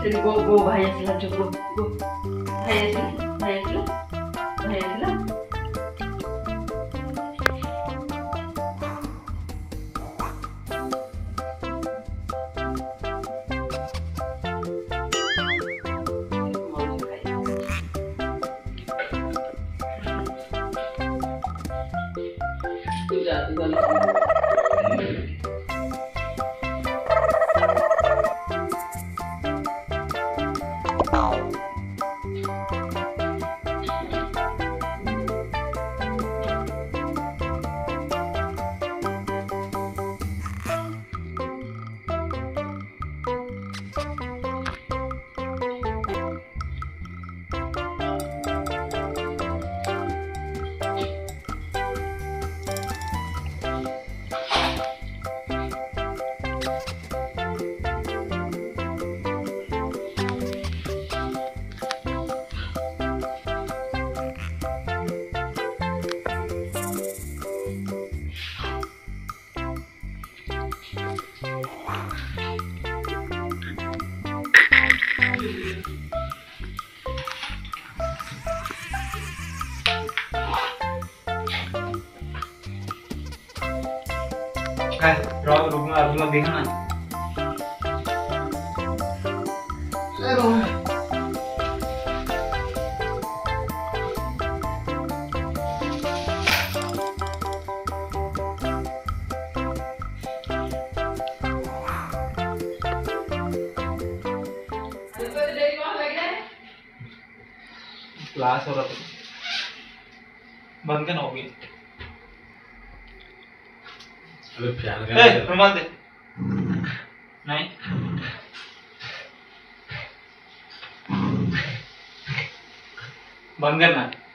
तेरी गो गो भाई असला जो गो भाई असला भाई असला भाई असला तू जाती वाला रुकना अभी मत देखना क्लास हो रहा था बंद करना होगी अबे फैन रुमाल दे नहीं बंद करना